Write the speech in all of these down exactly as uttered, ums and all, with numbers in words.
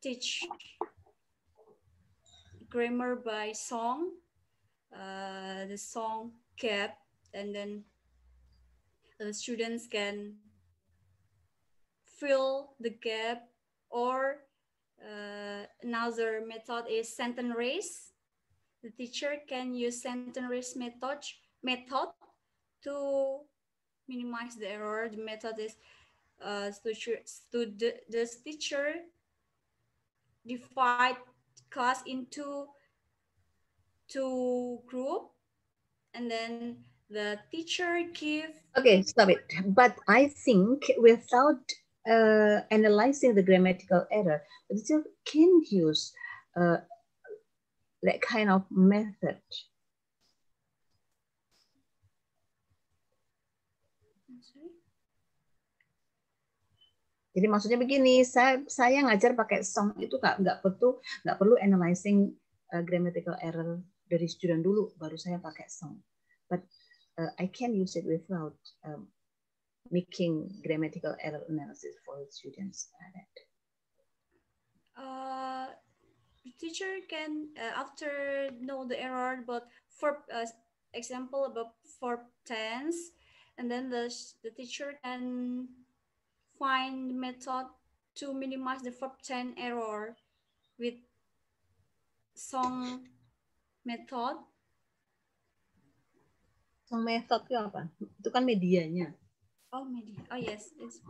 teach grammar by song. Uh, the song gap, and then the students can fill the gap, or uh, another method is sentence race. The teacher can use sentence race method method to minimize the error. The method is uh, to the, the teacher divide class into two group, and then the teacher give. Okay, stop it. But I think without uh, analyzing the grammatical error, the teacher can use uh, that kind of method. Jadi maksudnya begini, saya saya ngajar pakai song itu nggak nggak perlu nggak perlu analyzing uh, grammatical error dari student dulu, baru saya pakai song. But uh, I can use it without um, making grammatical error analysis for students. Uh, the teacher can uh, after know the error, but for uh, example about for tense, and then the the teacher can find method to minimize the verb tense error with song method. Song method itu apa? Itu kan medianya. Oh, media. Oh yes, it's.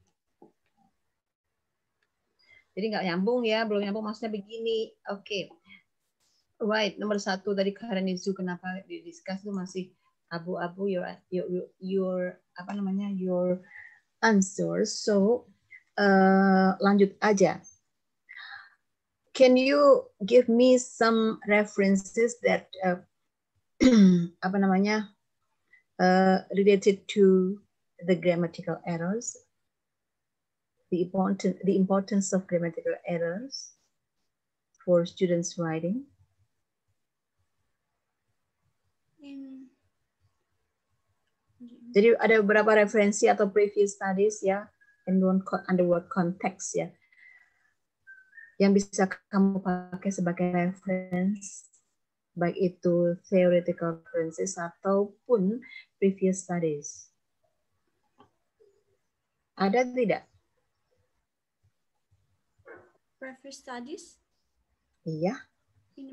Jadi nggak nyambung ya, belum nyambung maksudnya begini. Oke. Okay. Right, nomor satu tadi Karen Izu kenapa didiskus itu masih abu-abu your, your your apa namanya your answer. So uh, lanjut aja. Can you give me some references that uh, apa namanya uh, related to the grammatical errors, the important the importance of grammatical errors for students writing? In... Jadi ada beberapa referensi atau previous studies ya, and under what context ya, yang bisa kamu pakai sebagai reference, baik itu theoretical references ataupun previous studies. Ada tidak? Previous studies? Iya. In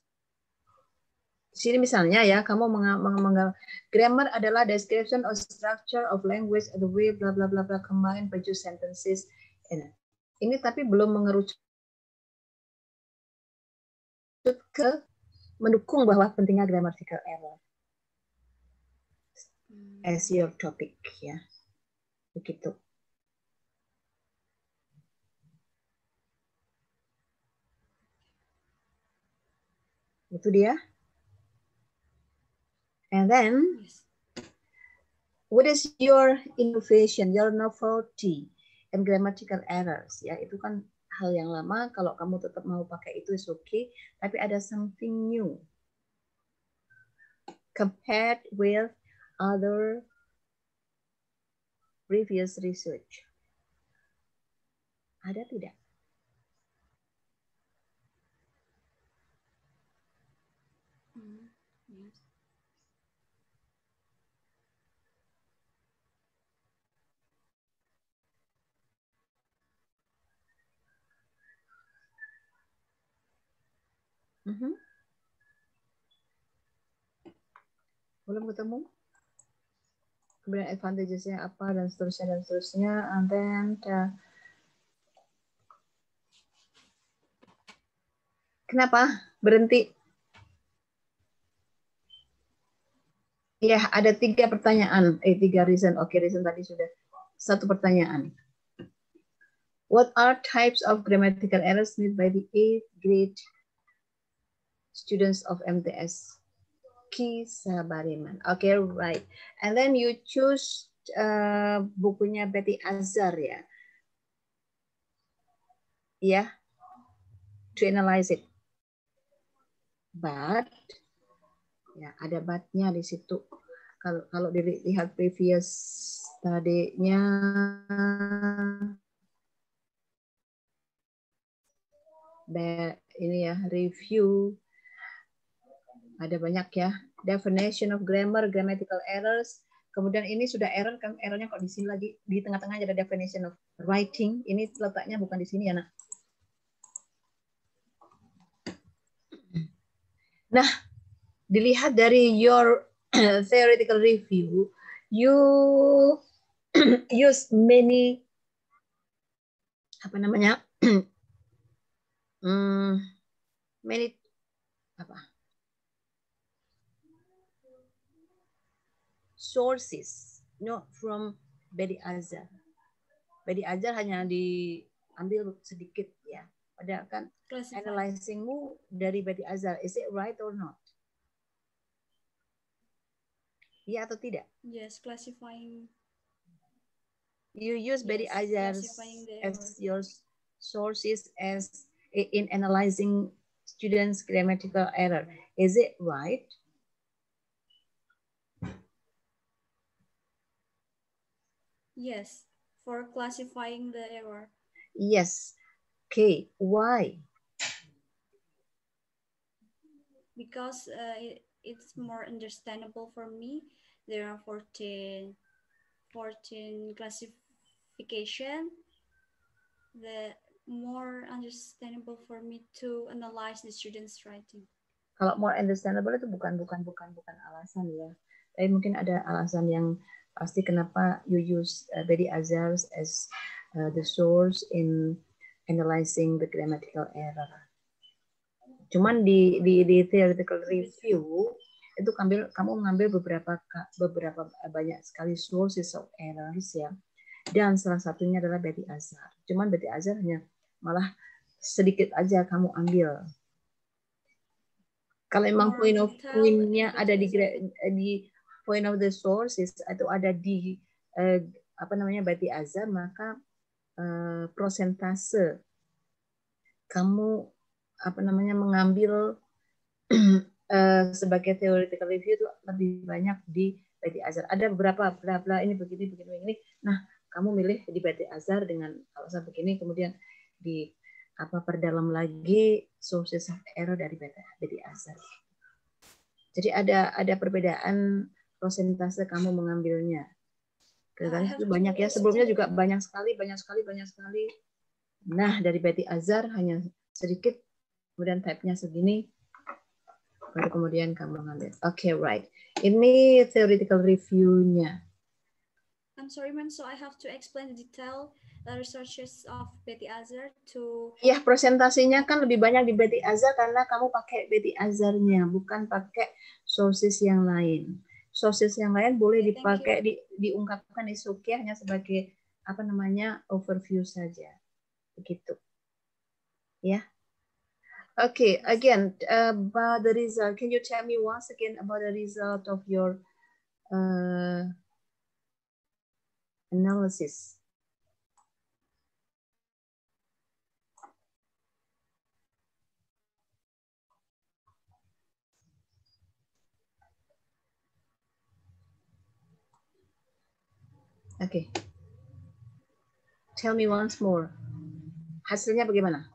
Di sini misalnya ya, kamu mengambil grammar adalah description of structure of language, the way bla bla bla bla combine produce sentences. Ini tapi belum mengerucut ke mendukung bahwa pentingnya grammatical error as your topic ya, begitu. Itu dia. And then, what is your innovation, your novelty, and grammatical errors? Ya, itu kan hal yang lama. Kalau kamu tetap mau pakai itu, is okay. Tapi ada something new compared with other previous research. Ada tidak? Mm, yes. Mm-hmm. Belum ketemu? Kemudian advantages-nya apa dan seterusnya dan seterusnya. And then uh, kenapa berhenti? Ya, ada tiga pertanyaan. Eh, tiga reason. Oke, okay, reason tadi sudah. Satu pertanyaan. What are types of grammatical errors made by the eighth grade students of M T S? Kisah Bariman. Oke, okay, right. And then you choose uh, bukunya Betty Azhar ya. Ya, yeah, to analyze it. But, ya ada but-nya di situ. Kalau kalau dilihat previous study-nya, ini ya, review. Ada banyak ya. Definition of grammar, grammatical errors. Kemudian ini sudah error, kan errornya kok di sini lagi, di tengah-tengah ada definition of writing. Ini letaknya bukan di sini ya, nak. Nah, dilihat dari your theoretical review, you use many apa namanya, hmm, many apa sources, not from Bedi Azhar. Bedi Azhar hanya diambil sedikit ya. Padahal kan analyzingmu dari Bedi Azhar, is it right or not? Iya atau tidak? Yes, classifying. You use yes, Bedi Azhar as your sources as in analyzing students' grammatical error. Is it right? Yes, for classifying the error. Yes. Okay, why? Because uh, it, it's more understandable for me. There are fourteen, fourteen classification. The more understandable for me to analyze the students' writing. Kalau more understandable itu bukan bukan bukan bukan alasan ya. Tapi mungkin ada alasan yang pasti kenapa you use uh, Bedi Azhar as uh, the source in analyzing the grammatical error. Cuman di di, di theoretical review itu kamu kamu mengambil beberapa beberapa banyak sekali sources of errors ya. Dan salah satunya adalah Bedi Azhar. Cuman Bedi Azhar hanya malah sedikit aja kamu ambil. Kalau memang point of view-nya ada di di point of the sources atau ada di uh, apa namanya Bedi Azhar, maka uh, prosentase kamu apa namanya mengambil uh, sebagai theoretical review itu lebih banyak di Bedi Azhar. Ada beberapa bla bla ini begini begini begini. Nah, kamu milih di Bedi Azhar dengan alasan begini, kemudian di apa perdalam lagi sources of error dari Bedi Azhar. Jadi ada ada perbedaan prosentase kamu mengambilnya. Karena itu banyak ya, sebelumnya juga banyak sekali, banyak sekali, banyak sekali. Nah, dari Bedi Azhar hanya sedikit, kemudian type-nya segini, baru kemudian kamu ngambil. Oke, okay, right. Ini theoretical review-nya. I'm sorry, ma'am. So I have to explain the detail the researches of Bedi Azhar to. Ya, presentasinya kan lebih banyak di Bedi Azhar karena kamu pakai Bedi Azhar-nya, bukan pakai sources yang lain. Sources yang lain boleh dipakai, di, diungkapkan di Suki hanya sebagai apa namanya overview saja, begitu. Ya. Okay, again about the result. Can you tell me once again about the result of your uh, analysis? Okay. Tell me once more. Hasilnya bagaimana?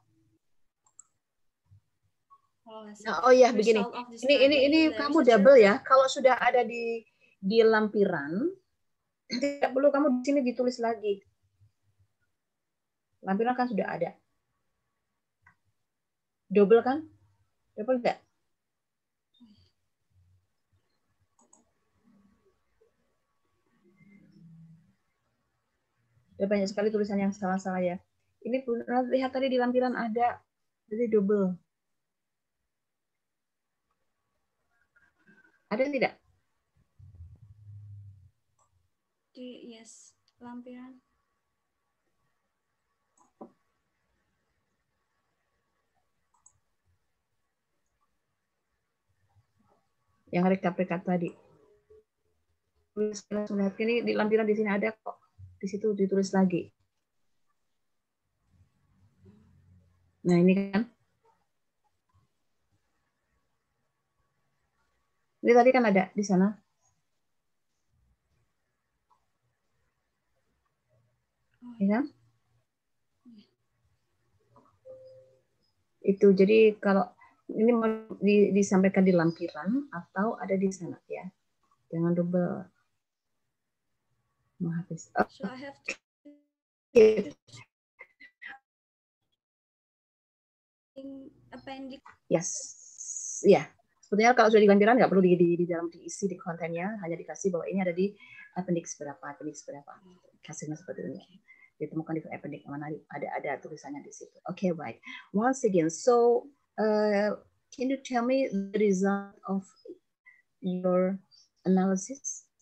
Nah, oh ya begini. Ini ini ini kamu double ya. Kalau sudah ada di di lampiran, tidak perlu kamu di sini ditulis lagi. Lampiran kan sudah ada. Double kan? Double enggak? Ada banyak sekali tulisan yang salah-salah ya. Ini lihat tadi di lampiran ada. Jadi double. Ada tidak? Di, yes, lampiran. Yang rekap-rekap tadi. Langsung lihat ini di lampiran di sini ada kok. Di situ ditulis lagi. Nah, ini kan. Ini tadi kan ada di sana. Ya kan? Itu jadi kalau ini disampaikan di lampiran atau ada di sana ya. Jangan double menghabis. Oh. So I have to Okay. appendix. Yes, ya. Yeah. Sebetulnya kalau sudah di lampiran nggak perlu di, di, di dalam diisi di kontennya, hanya dikasih bahwa ini ada di appendix berapa, appendix berapa. Kasihnya seperti ini. Ditemukan di appendix mana ada ada tulisannya di situ. Oke, okay, right. Once again, so uh, can you tell me the result of your analysis?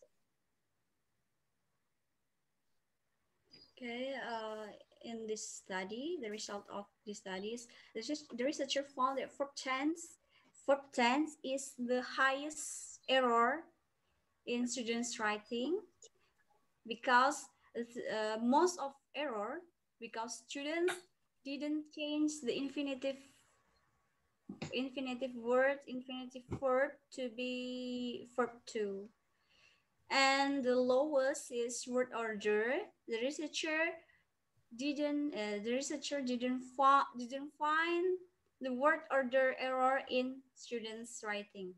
Okay, uh, in this study, the result of the studies, the researcher found that verb tense, verb tense is the highest error in students' writing because uh, most of error because students didn't change the infinitive infinitive word, infinitive verb to be verb two. And the lowest is word order. The researcher didn't uh, the researcher didn't fi didn't find the word order error in students' writing.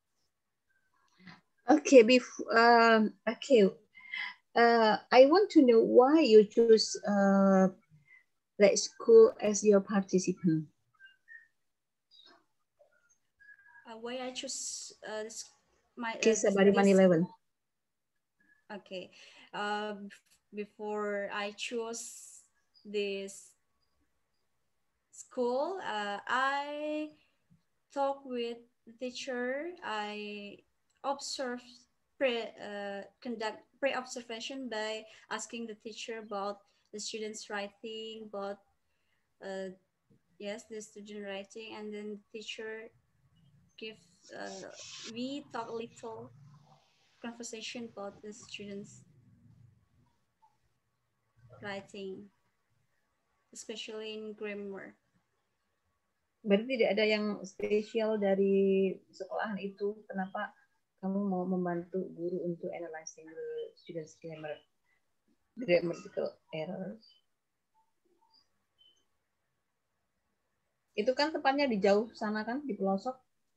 Okay, before um, okay, uh, I want to know why you choose uh, that school as your participant. Uh, why I choose uh, this, my uh, Kisah this, Bariman this eleven. Okay, uh, before I chose this school, uh, I talk with the teacher. I observe pre uh, conduct pre-observation by asking the teacher about the students' writing, about uh, yes, the student writing, and then the teacher give uh, we talk a little conversation about the students' writing, especially in grammar. Berarti tidak ada yang spesial dari sekolahan itu. Kenapa kamu mau membantu guru untuk analyzing the students' grammar, grammatical errors? Itu kan tempatnya di jauh sana kan, di pelosok?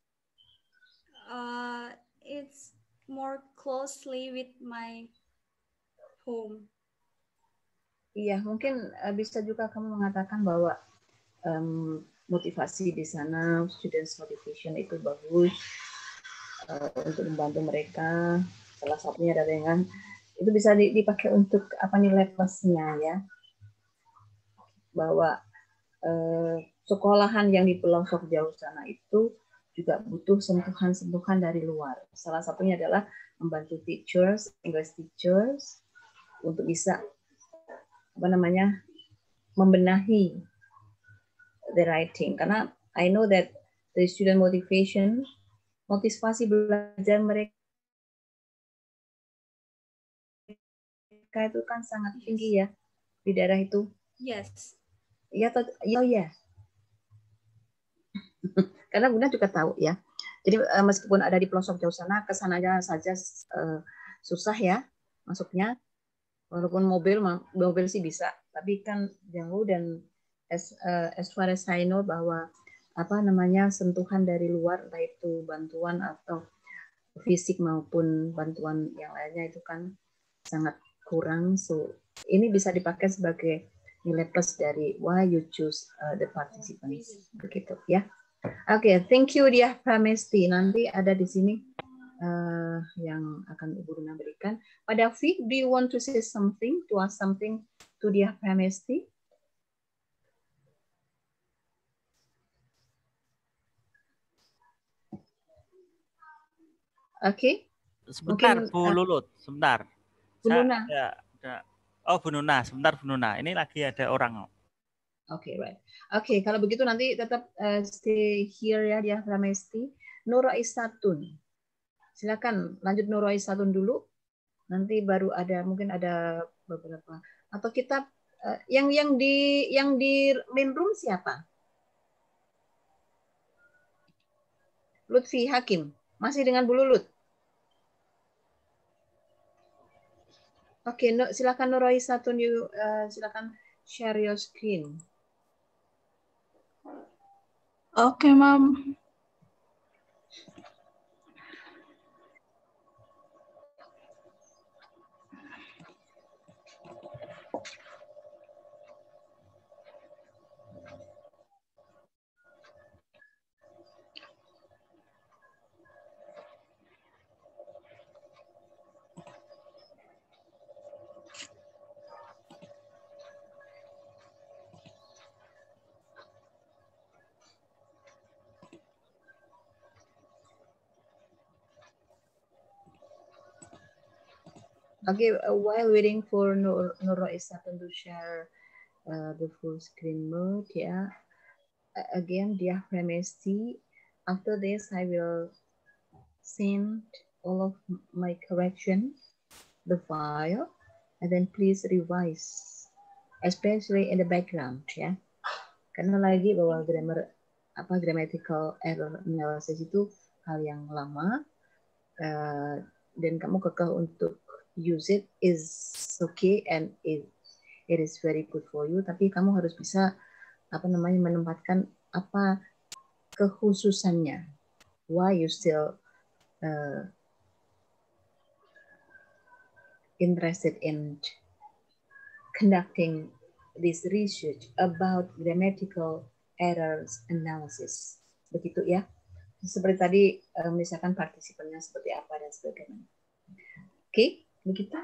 Uh, it's more closely with my home. Iya, mungkin bisa juga kamu mengatakan bahwa um, motivasi di sana, students motivation itu bagus uh, untuk membantu mereka. Salah satunya ada dengan itu bisa dipakai untuk apa nilai plusnya ya, bahwa uh, sekolahan yang di pelosok jauh sana itu juga butuh sentuhan-sentuhan dari luar. Salah satunya adalah membantu teachers, English teachers untuk bisa apa namanya membenahi the writing, karena I know that the student motivation, motivasi belajar mereka itu kan sangat tinggi ya di daerah itu. Yes. Iya atau oh ya. Karena Bunda juga tahu ya. Jadi meskipun ada di pelosok jauh sana, kesananya saja uh, susah ya masuknya. Walaupun mobil mobil sih bisa, tapi kan jauh dan as uh, as far as I know bahwa apa namanya sentuhan dari luar, entah itu bantuan atau fisik maupun bantuan yang lainnya itu kan sangat kurang. So ini bisa dipakai sebagai nilai plus dari why you choose uh, the participants, begitu ya. Oke, okay, thank you Diah Pramesti. Nanti ada di sini uh, yang akan Ibu Runa berikan. Pak Davi, do you want to say something, to ask something to Diah Pramesti? Oke. Okay. Sebentar, Mungkin, Bu Lulut, sebentar. Bu Nuna. Saya ada, oh Bu Nuna, sebentar Bu Nuna. Ini lagi ada orang. Oke, okay, right. Oke, okay, kalau begitu nanti tetap uh, stay here ya Diah Pramesti. Nur Aisatun. Silakan lanjut Nur Aisatun dulu. Nanti baru ada mungkin ada beberapa atau kita uh, yang yang di yang di main room siapa? Lutfi Hakim. Masih dengan Bu Lulut. Oke, okay, no, silakan Nur Aisatun, uh, silakan share your screen. Oke, Mam. Okay, uh, while waiting for Nur Nurul Isatun to share uh, the full screen mode, yeah. Uh, again, diaphragmacy. After this, I will send all of my correction, the file, and then please revise, especially in the background, ya. Karena lagi bahwa grammar apa grammatical error analysis itu hal yang lama, uh, dan kamu kekeh untuk use it is okay and it, it is very good for you. Tapi kamu harus bisa apa namanya menempatkan apa kekhususannya. Why you still uh, interested in conducting this research about grammatical errors analysis. Begitu ya. Seperti tadi misalkan partisipannya seperti apa dan sebagainya. Oke, okay, begitu.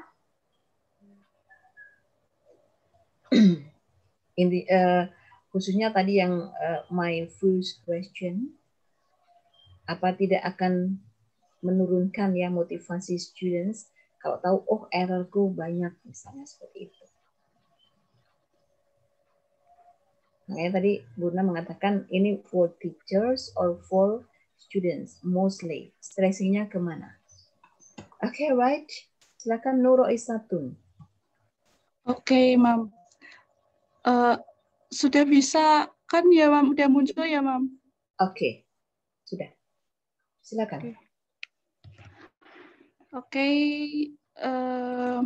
In the, uh, khususnya tadi yang uh, my first question, apa tidak akan menurunkan ya motivasi students kalau tahu oh errorku banyak misalnya seperti itu. Makanya tadi Bunda mengatakan ini for teachers or for students mostly. Stressingnya kemana? Oke, okay, right. Silakan Nurul Isatun. Oke, okay, Mam. Uh, sudah bisa kan ya, Mam? Udah muncul ya, Mam? Oke, okay. Sudah. Silakan. Oke. Okay. Okay, uh,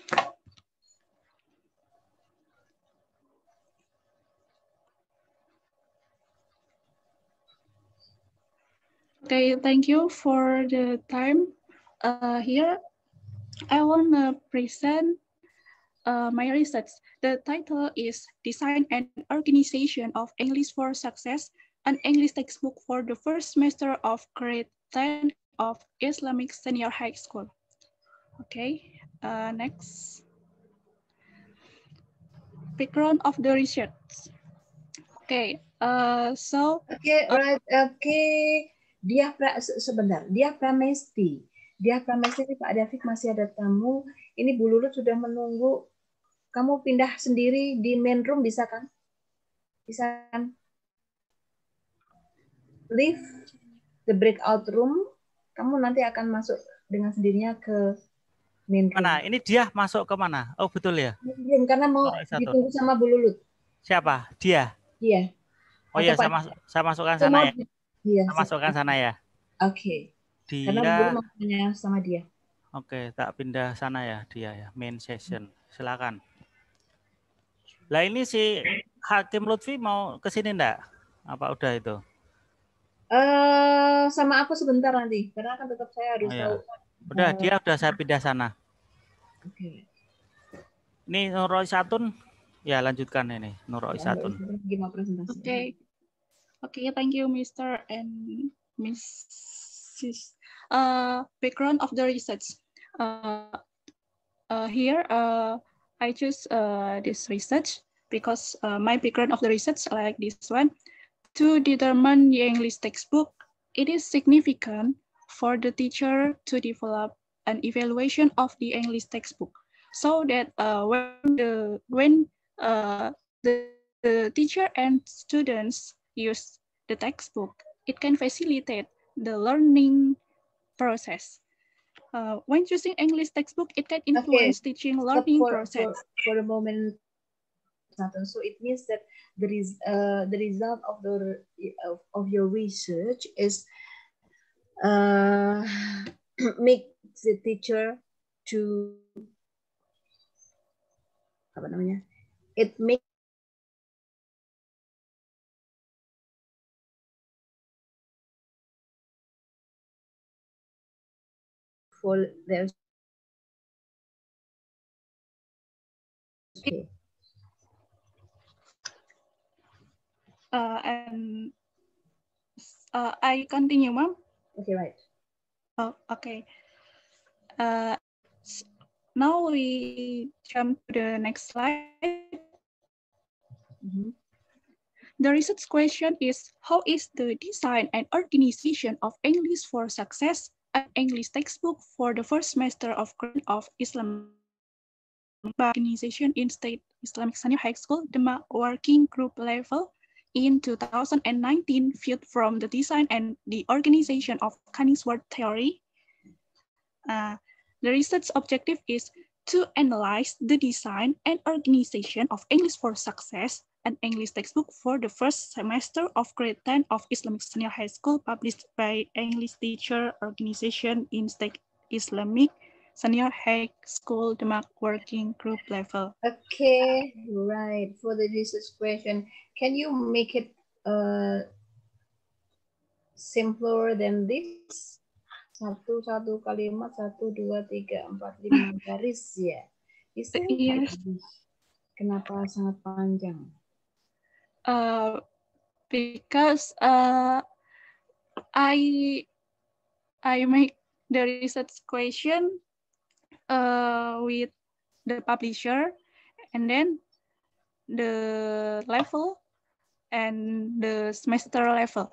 okay, thank you for the time. Uh, here, I want to present Uh, my research. The title is Design and Organization of English for Success, an English textbook for the first semester of grade ten of Islamic Senior High School. Okay, uh, next. Background of the research. Okay, uh, so. Okay, right. Okay, diapra sebentar. Diaphragmacy. Diaphragmacy ini Pak David masih ada tamu. Ini Bu Lulu sudah menunggu. Kamu pindah sendiri di main room bisa kan? Bisa kan? Leave the breakout room. Kamu nanti akan masuk dengan sendirinya ke main room. Mana? Ini dia masuk ke mana? Oh betul ya? Belum, karena mau ditunggu sama Bu Lulu. Siapa? Dia? Iya. Oh iya, saya, mas saya masukkan sana ya? Iya. Saya masukkan sana ya? Oke. Okay. Dia... Karena Bu Lulu mau tanya sama dia. Oke, tak pindah sana ya dia ya, main session. Silakan. Lah ini si Hakim Lutfi mau ke sini enggak? Apa udah itu? Eh uh, sama aku sebentar nanti, karena kan tetap saya harus oh, tahu. Ya. Udah, uh, dia udah saya pindah sana. Oke. Okay. Ini Nurul Isatun, ya lanjutkan ini Nurul Isatun. Gimana presentasi? Oke, okay. Oke, okay, thank you, Mister and Missus Uh, background of the research. Uh, uh, here, uh, I choose uh, this research because uh, my background of the research, like this one, to determine the English textbook, it is significant for the teacher to develop an evaluation of the English textbook, so that uh, when the when uh, the, the teacher and students use the textbook, it can facilitate the learning process. Uh, when choosing English textbook, it can influence okay. teaching learning for, process. For, for a moment, so it means that there is uh, the result of the of, of your research is uh, make the teacher to apa namanya? It makes for their okay. Uh, and uh, I continue, Ma'am. Okay, right. Oh, okay. Uh, now we jump to the next slide. Mm-hmm. The research question is, how is the design and organization of English for Success, an English textbook for the first semester of grade of Islamic organization in State Islamic Senior High School, Demak working group level in two thousand nineteen, viewed from the design and the organization of Kainsworth theory? Uh, the research objective is to analyze the design and organization of English for Success, an English textbook for the first semester of grade ten of Islamic Senior High School, published by English Teacher Organization in State Islamic Senior High School, Demak working group level. Okay, right. For the research question, can you make it uh, simpler than this? Satu, satu kalimat, satu, dua, tiga, empat, lima garis ya. Itu Yes. kenapa sangat panjang? Uh, because uh, I I make the research question uh, with the publisher, and then the level and the semester level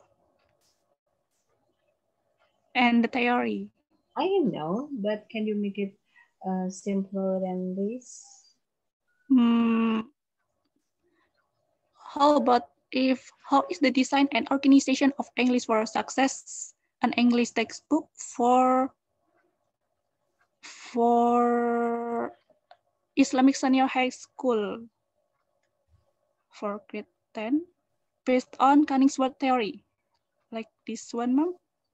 and the theory. I know, but can you make it uh, simpler than this? Hmm. How about if, how is the design and organization of English for Success, an English textbook for for Islamic Senior High School for grade ten, based on Kainsworth theory, like this one, Ma'am?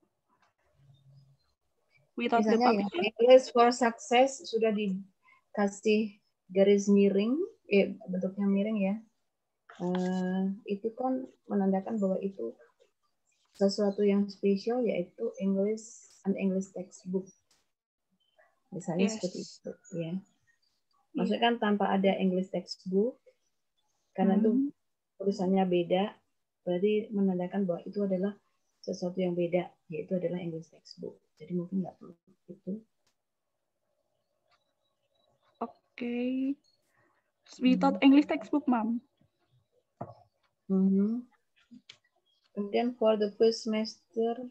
Without the Misalnya publisher? ya, English for Success sudah dikasih garis miring, eh, bentuknya miring ya. Uh, itu kan menandakan bahwa itu sesuatu yang spesial, yaitu English, an English textbook. Misalnya Yes. seperti itu ya. Maksudnya kan tanpa ada English textbook, karena Hmm. itu tulisannya beda, berarti menandakan bahwa itu adalah sesuatu yang beda, yaitu adalah English textbook. Jadi mungkin nggak perlu itu. Oke. Okay. Without hmm. English textbook, Ma'am. Mm-hmm. And then for the first semester,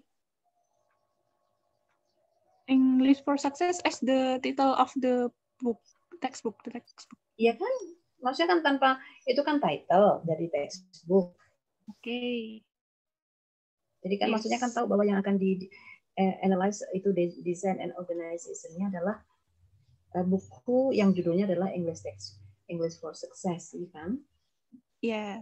English for Success as the title of the book, textbook, the textbook. Iya kan, maksudnya kan tanpa itu kan title dari textbook. Oke. Okay. Jadi kan yes. Maksudnya kan tahu bahwa yang akan di eh, analyze itu design and organization-nya adalah eh, buku yang judulnya adalah English text, English for Success, kan? Iya. Yeah.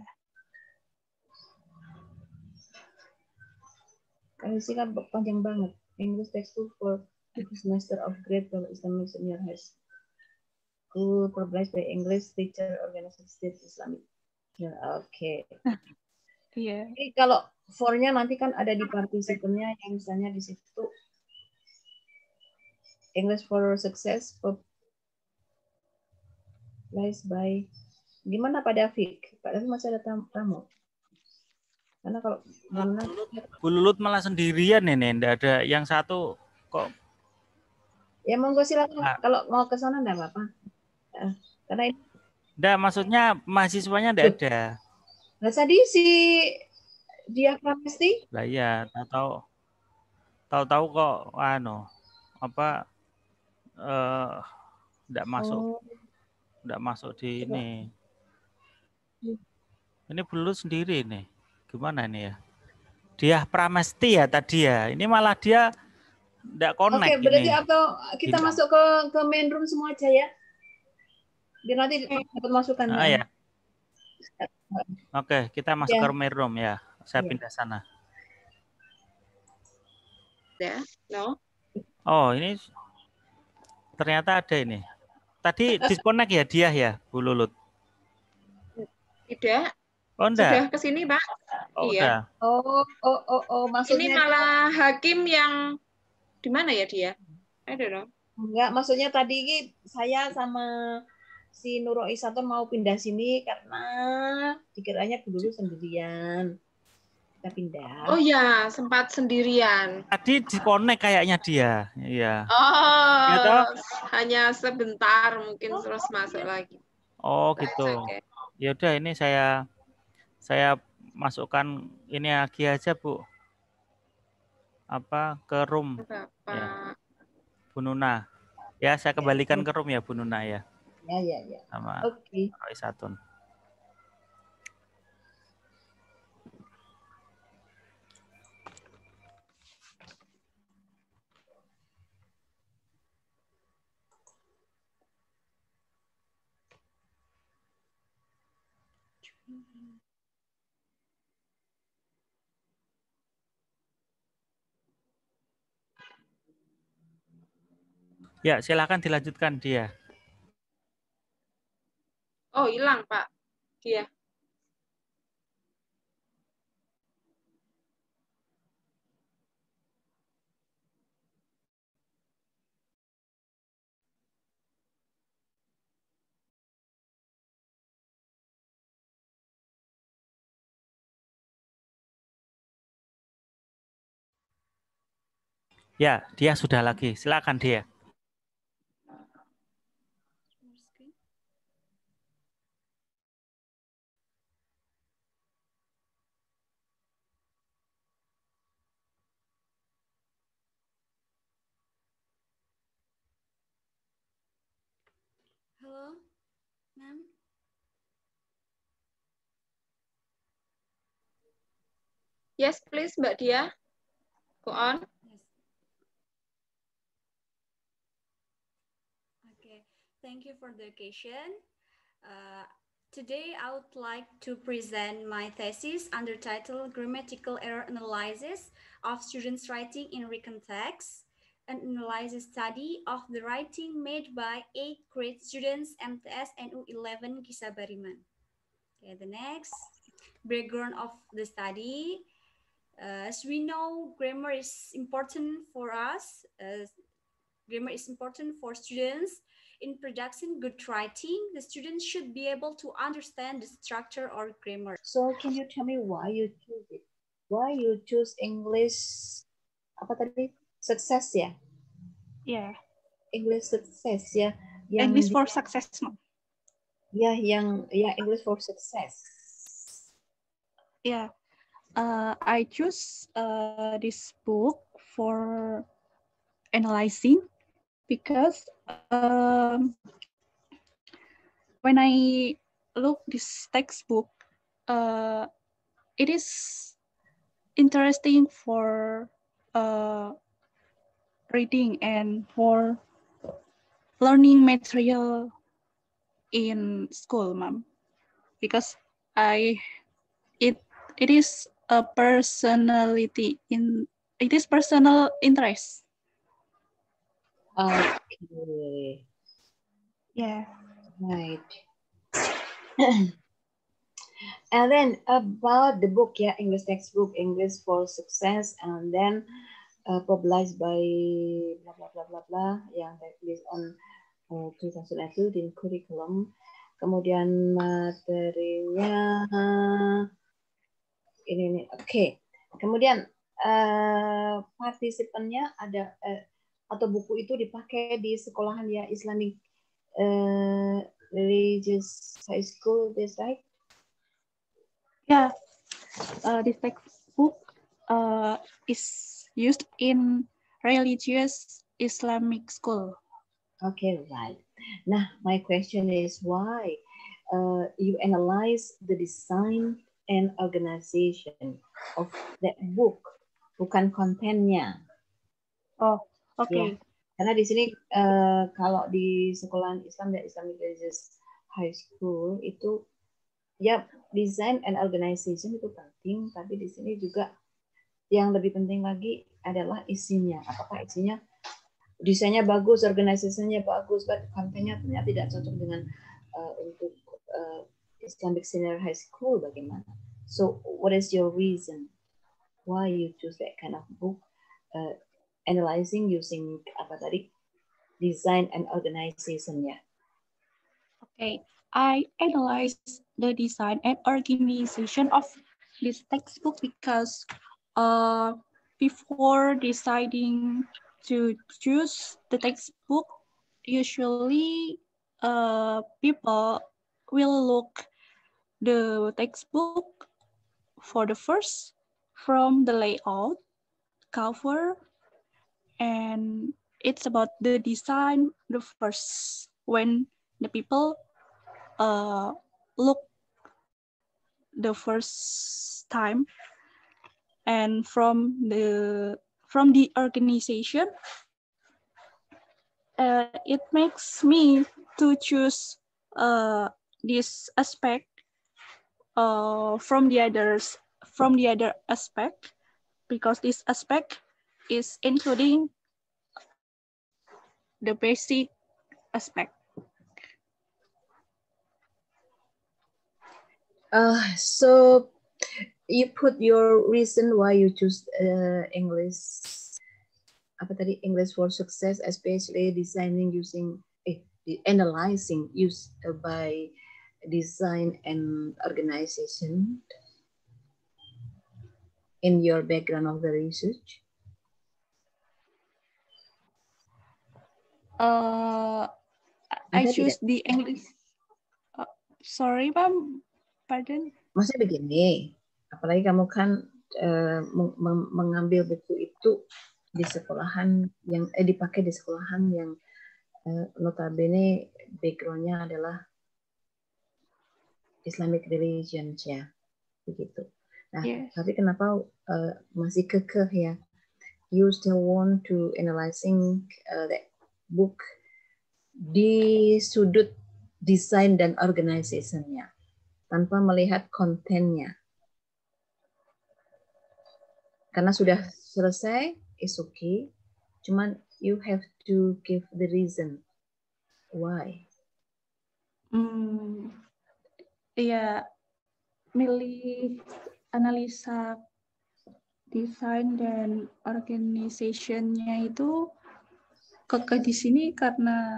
Kan isi kan panjang banget. English textbook for the semester of grade twelve Islamic Senior High School, published by English Teacher Organization State Islamic. Ya, oke. Okay. Iya. Yeah. Jadi kalau for-nya nanti kan ada di partisipennya yang misalnya di situ English for Success, published by, gimana Pak David? Pak David masih ada tamu? Karena kalau Bu Lulut malah sendirian ini, enggak ada yang satu kok. Ya monggo silakan, nah. Kalau mau ke sana enggak apa-apa. Nah, karena ini enggak, maksudnya mahasiswanya enggak ada. Nah, tadi si dia Pramesti? Lah iya, tahu tahu-tahu kok anu apa eh enggak masuk. Oh. Enggak masuk di Coba. Ini. Ini Bu Lulut sendiri nih. Gimana nih ya? Dia Pramesti ya tadi ya. Ini malah dia enggak connect. Oke, berarti ini. atau kita Gila. Masuk ke ke main room semua aja ya. Biar nanti dapat masukan. Ah, ya. Oke, kita masuk ya. Ke main room ya. Saya ya. Pindah sana. Ya, no. Oh, ini ternyata ada ini. Tadi disconnect ya dia ya, Bu Lulut? Tidak. Oh, enggak. Sudah ke sini, Pak. Oh, iya. Udah. Oh, oh, oh, oh, maksudnya ini malah hakim yang di mana ya dia? I don't know. Enggak, maksudnya tadi ini saya sama si Nurul Isaton mau pindah sini karena dikiranya dulu sendirian. Kita pindah. Oh ya, sempat sendirian. Tadi disconnect kayaknya dia. Iya. Oh, Gitu? hanya sebentar mungkin terus masuk lagi. Oh, gitu. Oke. Ya udah ini saya saya masukkan ini lagi aja, Bu. Apa ke room Bapak. ya. Bu Nuna. Ya, saya kembalikan ke room ya, Bu Nuna ya. Ya, ya, ya. Sama Oke. Roy Satun. Ya, silakan dilanjutkan dia. Oh, hilang, Pak. Dia. Ya, dia sudah lagi. Silakan dia. Hello, ma'am. Yes, please, Mbak Dia. Go on. Yes. Okay. Thank you for the occasion. Uh, today, I would like to present my thesis under title Grammatical Error Analysis of Students' Writing in Written Text, an analysis study of the writing made by eighth grade students M T S N U eleven Kisah Bariman. Okay, the next background of the study. Uh, as we know, grammar is important for us. Uh, grammar is important for students. In production good writing, the students should be able to understand the structure or grammar. So can you tell me why you choose it? Why you choose English? Apa tadi? Success ya? Yeah. English success ya. Yang English for success, Mom. Ya, yang ya English for success. Yeah. Uh, I choose uh, this book for analyzing because um, when I look this textbook, uh, it is interesting for uh, reading and for learning material in school, Mom, because I it it is a personality in it is personal interest. Okay. Yeah. Right. And then about the book, yeah, English textbook, English for Success, and then uh, published by blah blah blah blah blah, yang based on uh, two thousand two in curriculum. Kemudian materinya ini nih, oke. Okay. Kemudian uh, partisipannya ada uh, atau buku itu dipakai di sekolahan ya Islamic uh, Religious High School, is right? Yeah, uh, this textbook uh, is used in religious Islamic school. Okay, right. Now, my question is why uh, you analyze the design and organization of that book, bukan kontennya. Oh, oke. Okay. Ya. Karena di sini uh, kalau di sekolahan Islam dan Islamic Religious High School itu ya design and organization itu penting, tapi di sini juga yang lebih penting lagi adalah isinya. Apakah isinya desainnya bagus, organisasinya bagus, but kontennya ternyata tidak cocok dengan uh, untuk uh, Islamic Senior High School bagaimana? So what is your reason why you choose that kind of book? Uh, analyzing using apa tadi design and organization ya. Okay, I analyze the design and organization of this textbook because uh, before deciding to choose the textbook, usually uh, people will look the textbook for the first from the layout, cover, and it's about the design the first when the people uh, look the first time, and from the from the organization uh, it makes me to choose uh, this aspect uh, from the others from the other aspect because this aspect is including the basic aspect. Uh, so you put your reason why you choose uh, English, apa tadi, English for Success, especially designing using, eh, analyzing use uh, by design and organization in your background of the research. Uh, I Ada choose tidak? the English. Uh, sorry, Ma'am. Pardon. Maksudnya begini, apalagi kamu kan uh, meng mengambil buku itu di sekolahan yang eh dipakai di sekolahan yang uh, notabene backgroundnya adalah Islamic religion ya, begitu. Nah, yes. Tapi kenapa uh, masih kekeh ya? You still want to analyzing uh, that book di sudut desain dan organization-nya tanpa melihat kontennya. Karena sudah selesai, it's okay. Cuman you have to give the reason why. Hmm, ya, milih analisa desain dan organisasinya itu kekeh di sini karena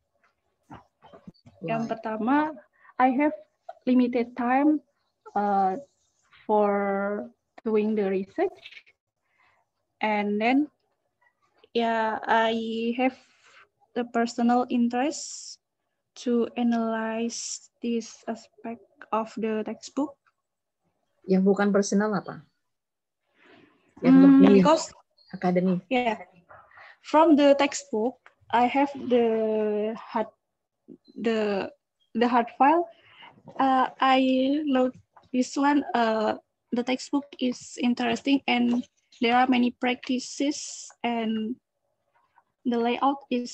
why? Yang pertama, I have limited time uh, for doing the research, and then yeah, I have the personal interest to analyze this aspect of the textbook. Yang bukan personal apa? Yang mm, lebih because, akademik. Yeah, from the textbook, I have the hard the the hard file. Uh, I look this one. Uh, the textbook is interesting and there are many practices and the layout is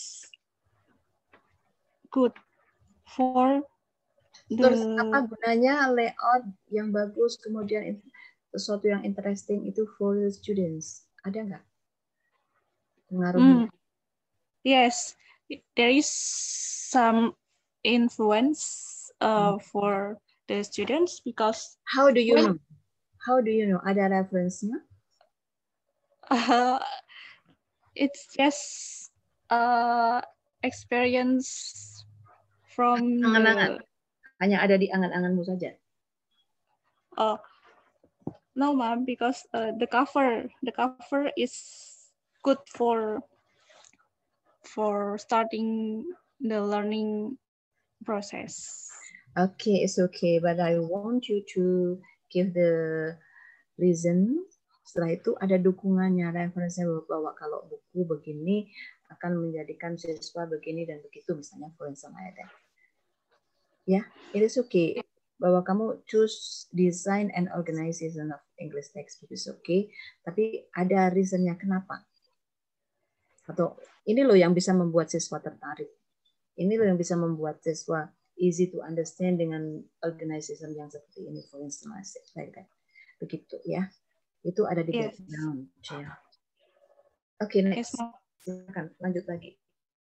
good for the. Terus apa gunanya layout yang bagus kemudian sesuatu yang interesting itu for the students? Ada nggak pengaruhnya? Mm, yes, there is some influence uh, for the students because. How do you when, know? How do you know? Ada reference-nya? Uh, it's just uh, experience from angan-angan. the. Hanya ada di angan-anganmu saja. Uh, no, ma'am, because uh, the cover the cover is good for for starting the learning process. Okay, it's okay, but I want you to give the reason. Setelah itu ada dukungannya, referensinya bahwa kalau buku begini akan menjadikan siswa begini dan begitu, misalnya for example ada. Ya, it is okay. Bahwa kamu choose design and organization of English textbook is okay, tapi ada reasonnya kenapa? Atau ini loh yang bisa membuat siswa tertarik. Ini loh yang bisa membuat siswa easy to understand dengan organization yang seperti ini, for instance, like that. Begitu ya. Itu ada di yes. background. Ya. Oke, okay, next. Yes, silakan lanjut lagi.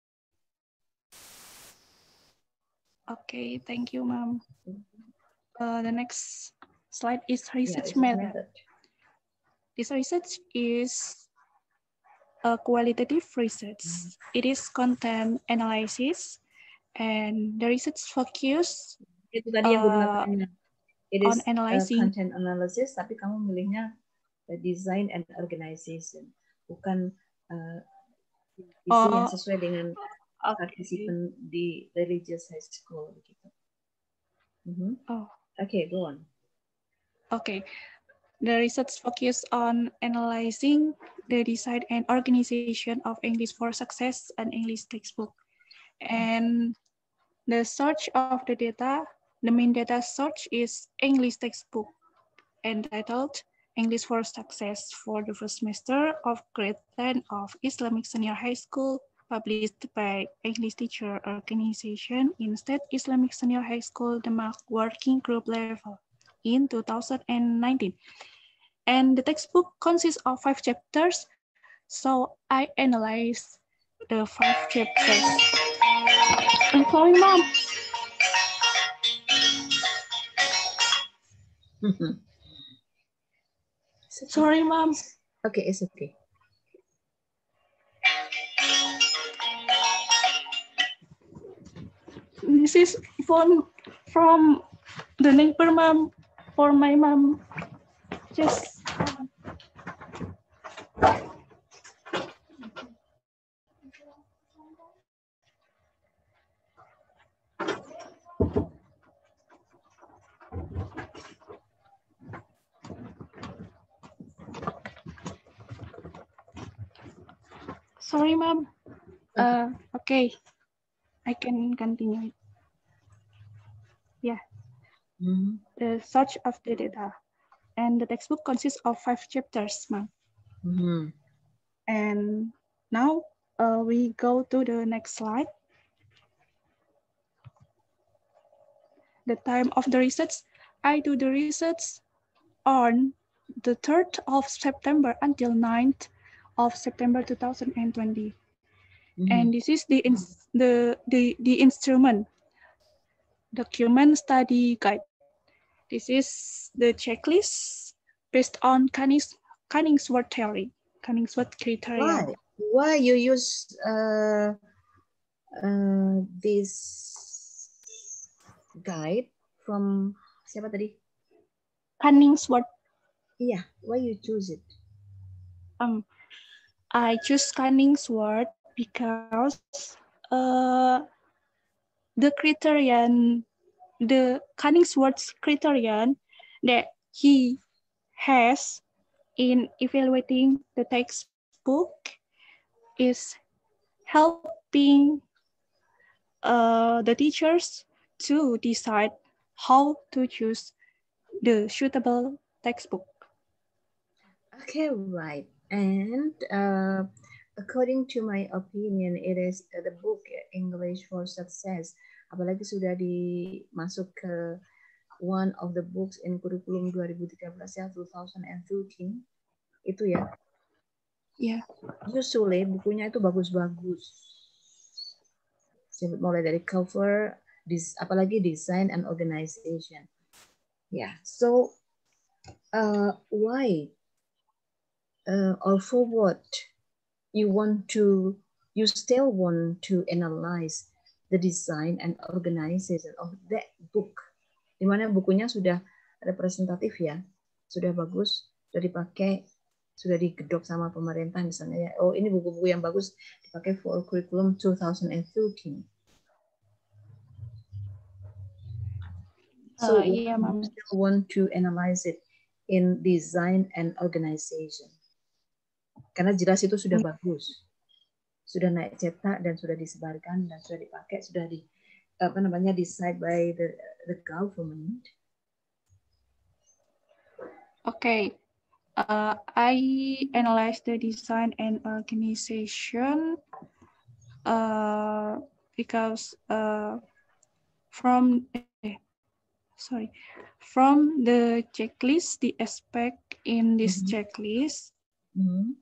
Okay, thank you, ma'am. Uh, the next slide is research yeah, method. method. This research is a qualitative research. It is content analysis, and the research focus Itu tadi yang gue bilang uh, tadi. It on is uh, analyzing. content analysis, tapi kamu milihnya uh, design and organization, bukan uh, isi yang Oh, sesuai dengan okay. partisipan di religious high school gitu. Mm-hmm. Oh, Okay, go on. okay. The research focus on analyzing the design and organization of English for Success and English textbook. And the search of the data, the main data search is English textbook entitled English for Success for the first semester of grade ten of Islamic Senior High School, published by English Teacher Organization in State Islamic Senior High School, Demak Working Group level in two thousand nineteen. And the textbook consists of five chapters, so I analyze the five chapters. I'm sorry, Mom. Sorry, Mom. Okay, it's okay. This is phone from the neighbor, Mom, for my mom. Just. Sorry, Mom. Uh, okay, I can continue. Yeah, Mm-hmm. the search of the data. And the textbook consists of five chapters, Mom. Mm-hmm. And now uh, we go to the next slide. The time of the research, I do the research on the third of September until ninth of September two thousand twenty. Mm-hmm. And this is the, the, the, the instrument, document study guide. This is the checklist based on Cunnings, Cunningsworth theory, Cunningsworth criteria. Why? Why you use uh, uh, this guide from siapa tadi? Cunningsworth. Yeah, why you choose it? Um, I choose Cunningsworth because uh, the criterion, the Cunningsworth criterion that he has in evaluating the textbook is helping uh, the teachers to decide how to choose the suitable textbook. Okay, right. And uh, according to my opinion, it is uh, the book English for Success. Apalagi sudah dimasuk ke one of the books in kurikulum dua ribu tiga belas ya, two thousand thirteen. Itu ya. Ya. Yeah. Usually bukunya itu bagus-bagus. Mulai dari cover, dis, apalagi design and organization. Yeah. So uh, why uh, or for what you want to, you still want to analyze the design and organization of that book? Dimana bukunya sudah representatif ya, sudah bagus, sudah dipakai, sudah digedok sama pemerintah misalnya ya. Oh ini buku-buku yang bagus dipakai for curriculum two thousand thirteen. So uh, yeah, you still want to analyze it in design and organization. Karena jelas itu sudah bagus, sudah naik cetak dan sudah disebarkan dan sudah dipakai, sudah di apa namanya decide by the the government. Okay, uh, I analyze the design and organization uh, because uh, from eh, sorry from the checklist, the aspect in this mm-hmm. checklist. Mm-hmm.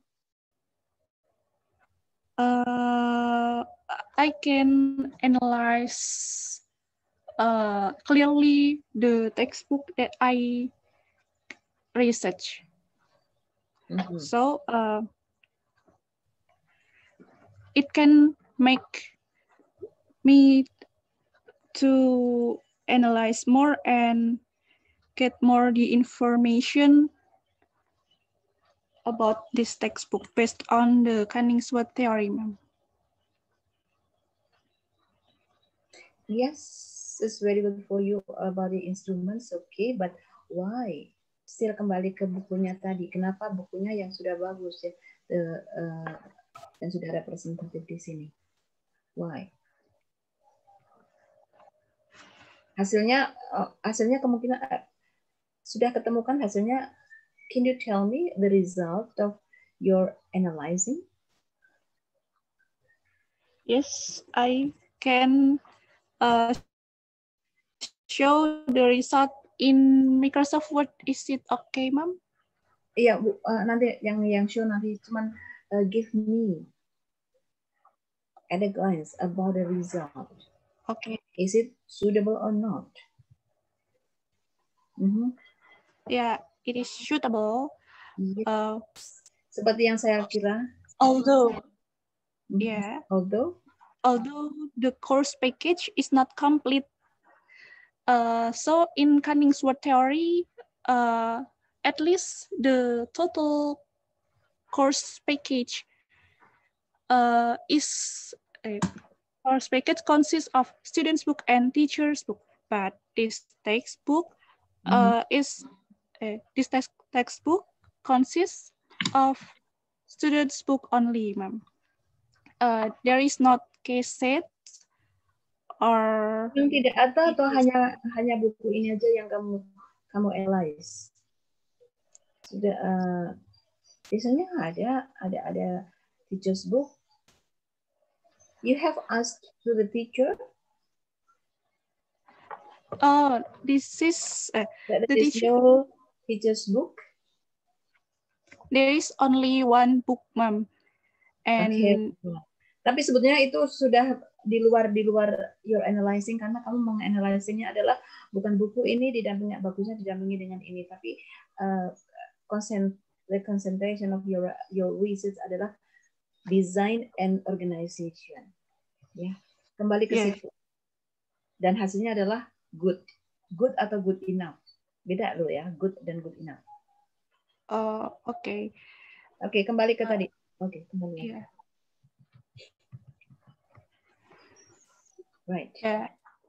Uh, I can analyze uh, clearly the textbook that I research. Mm-hmm. So uh, it can make me to analyze more and get more the information about this textbook based on the Canningsworth theory, ma'am. Yes, it's very good for you about the instruments, okay, but why? Still kembali ke bukunya tadi. Kenapa bukunya yang sudah bagus ya, the, uh, yang sudah representatif di sini? Why? Hasilnya, uh, hasilnya kemungkinan uh, sudah ketemukan hasilnya. Can you tell me the result of your analyzing? Yes, I can uh, show the result in Microsoft Word. Is it okay, ma'am? Iya, Bu, uh, nanti yang yang show nanti cuman uh, give me at a glance about the result. Okay. Is it suitable or not? Mm-hmm. Yeah, it is suitable. Yes. Uh, Seperti yang saya kira. although, Mm-hmm. yeah, Although, although the course package is not complete. Uh, so in Canningsworth theory, uh, at least the total course package uh, is a course package consists of students' book and teachers' book. But this textbook uh, mm-hmm. is uh, this text textbook consists of students' book only, ma'am. Uh, there is not case set or yang tidak ada atau hanya hanya buku ini aja yang kamu kamu analyze. Sudah uh, biasanya ada ada ada teacher's book. You have asked to the teacher. Oh, this is uh, that the is teacher. No teacher's book. There is only one book, ma'am. And okay. Tapi sebetulnya itu sudah di luar di luar your analyzing karena kamu menganalisingnya adalah bukan buku ini didampingi bagusnya didampingi dengan ini, tapi uh, concent the concentration of your your research adalah design and organization. Ya, kembali ke yeah. situ. Dan hasilnya adalah good, good atau good enough. Beda loh ya, good dan good enough. Oh, oke. Okay. Oke, okay, kembali ke uh, tadi. Oke, okay, kembali. Yeah. Right. Yeah.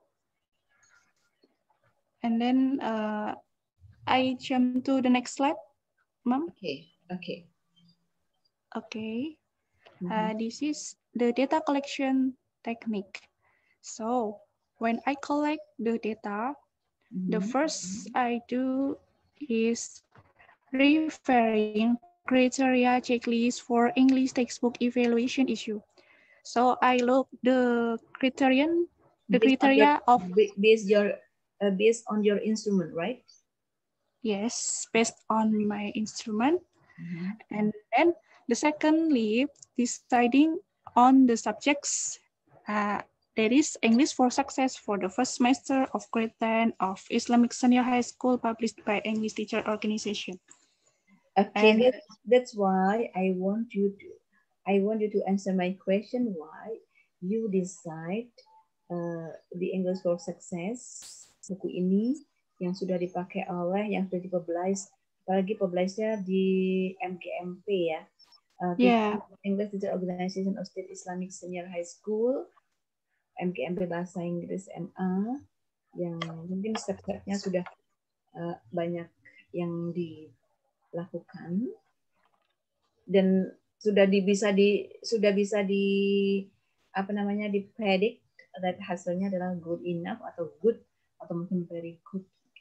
And then uh, I jump to the next slide, ma'am. Okay. Okay. Okay. Mm-hmm. Uh, this is the data collection technique. So when I collect the data, mm-hmm. the first I do is referring criteria checklist for English textbook evaluation issue. So I look the criterion, the based criteria your, of based your uh, based on your instrument, right? Yes, based on my instrument, mm-hmm. and then the secondly deciding on the subjects. Uh, that is English for Success for the first semester of grade ten of Islamic Senior High School, published by English Teacher Organization. Okay, and that's, that's why I want you to. I want you to answer my question why you decide uh, the English for Success buku ini yang sudah dipakai oleh yang sudah dipublish, apalagi publishnya di M G M P ya, uh, yeah. English Teacher Organization of State Islamic Senior High School, M G M P bahasa Inggris M A, yang mungkin step-stepnya sudah uh, banyak yang dilakukan dan sudah di, bisa di sudah bisa di apa namanya dipredict that hasilnya adalah good enough atau good atau mungkin very good.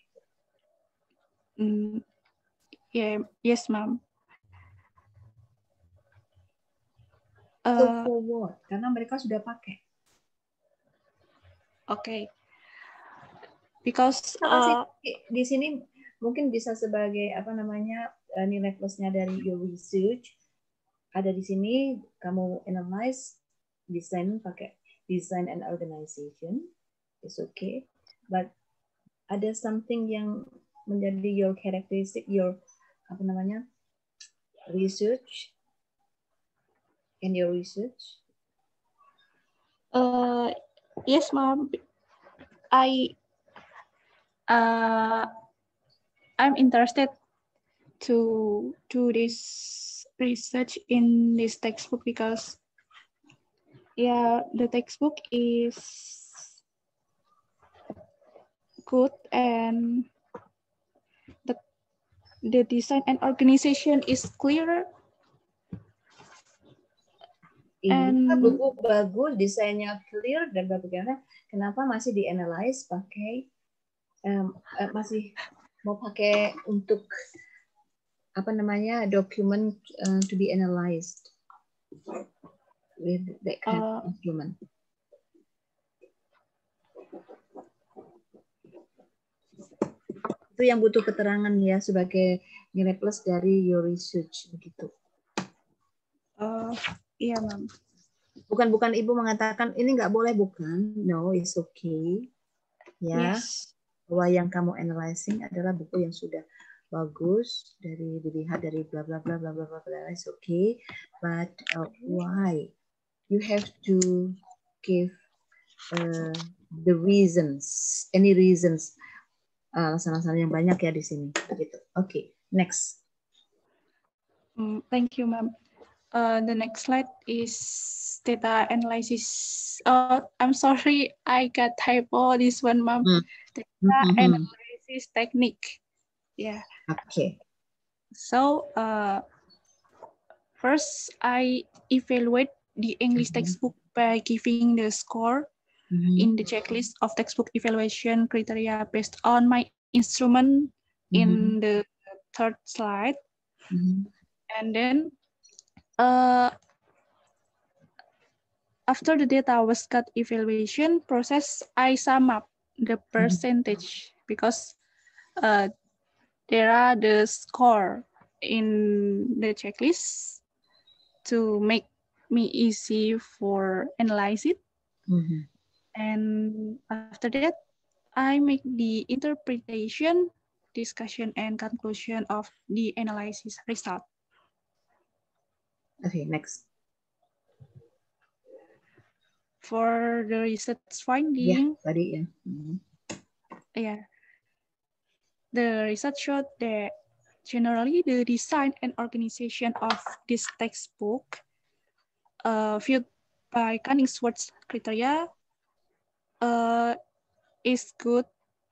Mm, yeah, yes, ma'am. So Uh, for what? Karena mereka sudah pakai. Oke. Okay. Because uh, uh, di sini mungkin bisa sebagai apa namanya nilai plusnya dari your research. Ada di sini kamu analyze design pakai design and organization is okay, but ada something yang menjadi your characteristic your apa namanya research in your research. Uh, yes, ma'am. I uh, I'm interested to do this research in this textbook because yeah, the textbook is good and the the design and organization is clear. Iya, And buku bagus, desainnya clear dan bagaimana? Kenapa masih di-analyze pakai um, uh, masih mau pakai untuk apa namanya document uh, to be analyzed with that kind uh, of document. Itu yang butuh keterangan ya sebagai nilai plus dari your research begitu. uh, iya, ma'am. Bukan bukan ibu mengatakan ini nggak boleh, bukan. No, it's okay. Ya. Yes. Bahwa yang kamu analyzing adalah buku yang sudah bagus dari dilihat dari bla bla bla bla bla bla bla. It's okay. But uh, why? You have to give uh, the reasons. Any reasons? Alasan-alasan yang banyak ya di sini. Begitu. Oke. Okay. Next. Mm, thank you, ma'am. Uh, the next slide is data analysis. Oh, I'm sorry, I got typo this one, ma'am. Mm. Data Mm-hmm. analysis technique. Yeah. Okay. So, uh, first I evaluate the English Mm-hmm. textbook by giving the score Mm-hmm. in the checklist of textbook evaluation criteria based on my instrument Mm-hmm. in the third slide. Mm-hmm. And then uh, after the data was got evaluation process, I sum up the percentage because uh, there are the score in the checklist to make me easy for analyze it. Mm-hmm. And after that, I make the interpretation, discussion, and conclusion of the analysis result. Okay, next. For the research finding, Yeah, tadi ya. Mm-hmm. yeah, the research showed that generally the design and organization of this textbook uh, viewed by Konigswurst criteria uh, is good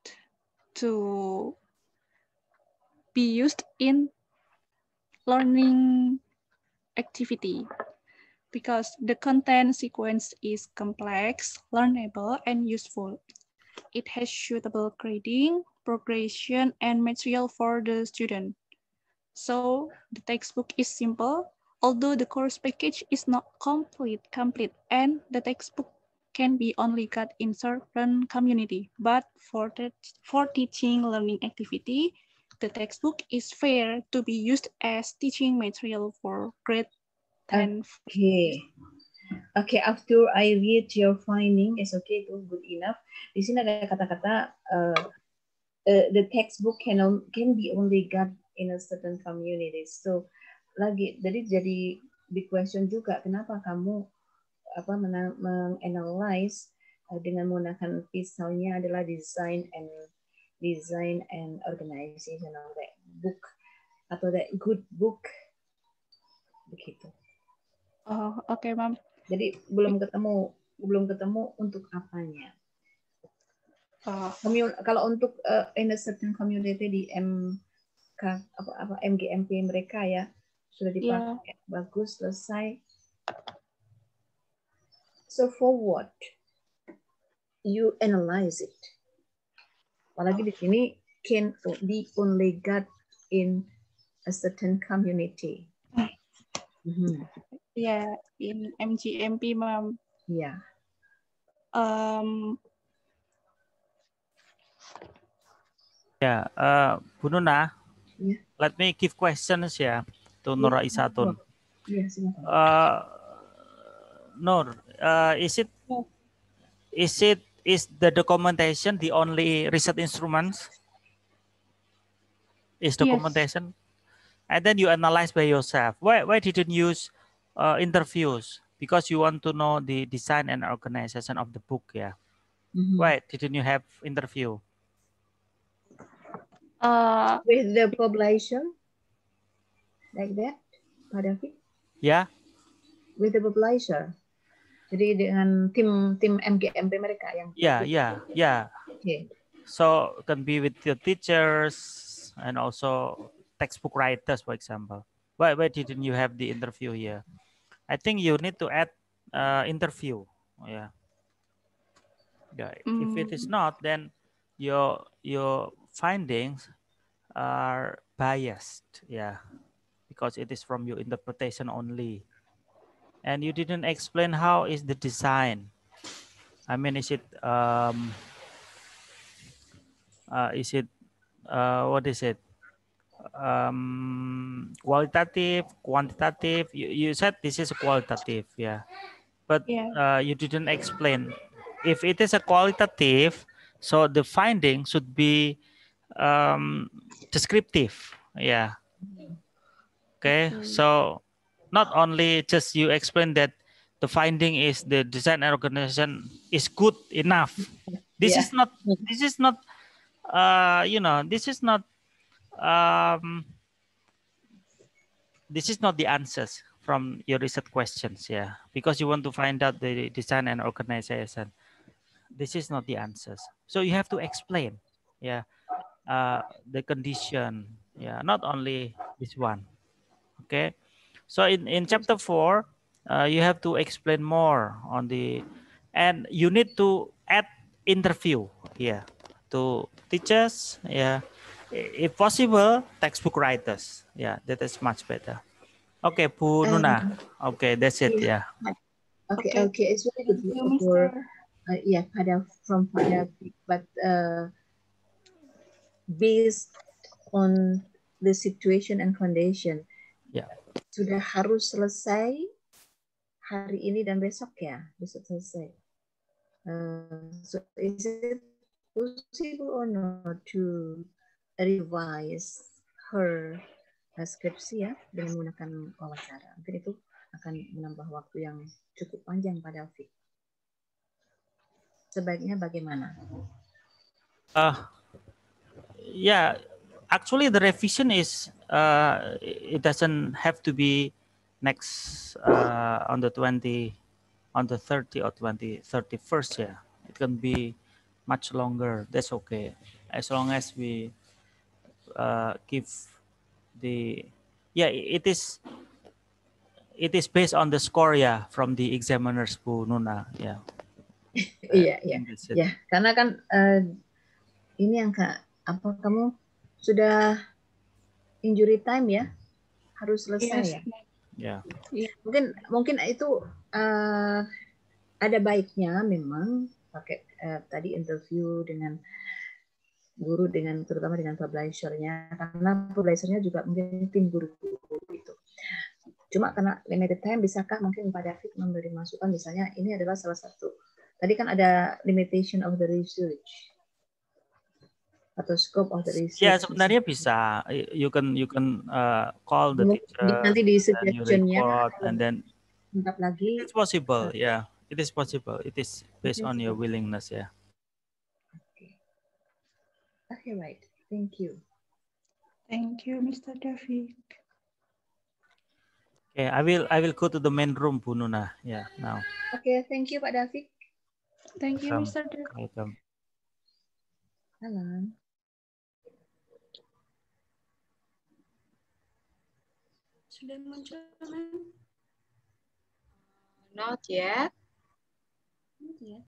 to be used in learning activity because the content sequence is complex, learnable, and useful. It has suitable grading, progression, and material for the student. So the textbook is simple, although the course package is not complete, complete, and the textbook can be only got in certain community. But for the, for teaching learning activity, the textbook is fair to be used as teaching material for grade ten. Okay. Okay, after I read your finding, it's okay, itu good enough. Di sini ada kata-kata uh, uh, the textbook can can be only got in a certain community. So lagi, jadi jadi big question juga, kenapa kamu apa menganalyze uh, dengan menggunakan pisaunya adalah design and design and organization of that book atau that good book begitu. Oh, oke, okay, Mam. Jadi belum ketemu belum ketemu untuk apanya. Oh. Kalau untuk uh, in a certain community di M K apa apa M G M P mereka ya sudah dipakai, yeah. Bagus, selesai. So for what you analyze it? Apalagi di sini can be only got in a certain community. Mm-hmm. Yeah, in M G M P, Ma'am. Yeah. Um. Ya, uh, Bu Nuna, yeah. Let me give questions ya to Nur yeah. Isatun. Yeah, silakan. Uh, Nur, uh, is it is it is the documentation the only research instruments? Is documentation, yes. And then you analyze by yourself. Why why didn't you use uh, interviews? because you want to know the design and organization of the book. Yeah. Mhm. Why didn't you have interview? Uh, With the publisher, like that, Pak David? Yeah. With the publisher. Jadi dengan tim tim M G M P mereka yang. Yeah, yeah, yeah. Okay. So can be with your teachers and also textbook writers, for example. Why why didn't you have the interview here? I think you need to add uh, interview. Yeah. Yeah. If it is mm, not, then your your findings are biased. Yeah, because it is from your interpretation only, and you didn't explain how is the design. I mean, is it um, uh, is it uh, what is it? Um, qualitative, quantitative. You, you said this is qualitative, yeah, but yeah. uh, you didn't explain. If it is a qualitative, so the finding should be um, descriptive, yeah. Okay, Okay. so not only just you explain that the finding is the design and organization is good enough. This Yeah. is not. This is not. Uh, you know, this is not. Um, this is not the answers from your research questions, yeah, because you want to find out the design and organization. This is not the answers, so you have to explain, yeah, uh, the condition, yeah, not only this one. Okay, so in in chapter four, uh, you have to explain more on the, and you need to add interview here to teachers, yeah, if possible textbook writers, yeah, that is much better. Okay, Bu Um, Nuna. Okay, that's it. yeah. Yeah. Okay, Okay. okay, it's very good Thank you, for, for Mister uh, yeah, pada from pada, but uh, based on the situation and condition, Yeah. sudah harus selesai hari ini dan besok ya, besok selesai. Uh, so is it possible or not to revise her uh, skripsi ya dengan menggunakan wawancara? Mungkin itu akan menambah waktu yang cukup panjang pada Alfie. Sebaiknya bagaimana? Uh, yeah. Actually, the revision is uh, it doesn't have to be next uh, on the twenty, on the thirty or twenty thirty first. Yeah, it can be much longer. That's okay, as long as we uh, give the, yeah, it is it is based on the score, yeah, from the examiners, Bu Nuna. Yeah. Iya, iya, That's it. ya. Karena kan uh, ini yang Kak, apa kamu sudah injury time ya, harus selesai Yes. ya. Yeah. Yeah. Mungkin mungkin itu uh, ada baiknya memang pakai uh, tadi interview dengan guru, dengan terutama dengan publisher-nya, karena publisher-nya juga mungkin tim guru-guru itu. Cuma karena limited time, bisakah mungkin Pak David memberi masukan, misalnya ini adalah salah satu, tadi kan ada limitation of the research atau scope of the research. Ya, sebenarnya bisa. You can you can uh, call the teacher, nanti di and you suggestion-nya record, and then lengkap lagi. it's possible. Yeah, it is possible. It is based on your Possible. willingness. Yeah. Okay. Okay, right. Thank you. Thank you, Mister David. Okay, I will I will go to the main room, Bu Nuna. Yeah, now. Okay, thank you Pak David. Thank you, Welcome. Mister David. Welcome. Halo. Sudah muncul, kan? Not yet. Not yet.